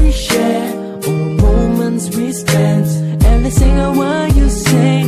we share, all moments we spent, every single word you say